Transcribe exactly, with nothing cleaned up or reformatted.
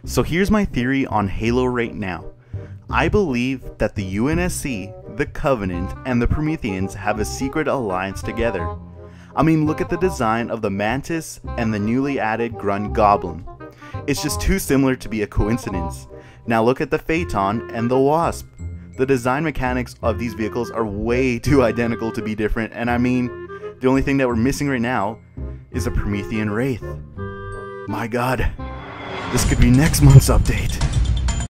So here's my theory on Halo right now. I believe that the U N S C, the Covenant, and the Prometheans have a secret alliance together. I mean, look at the design of the Mantis and the newly added Grunt Goblin. It's just too similar to be a coincidence. Now look at the Phaeton and the Wasp. The design mechanics of these vehicles are way too identical to be different, and I mean, the only thing that we're missing right now is a Promethean Wraith. My god, this could be next month's update.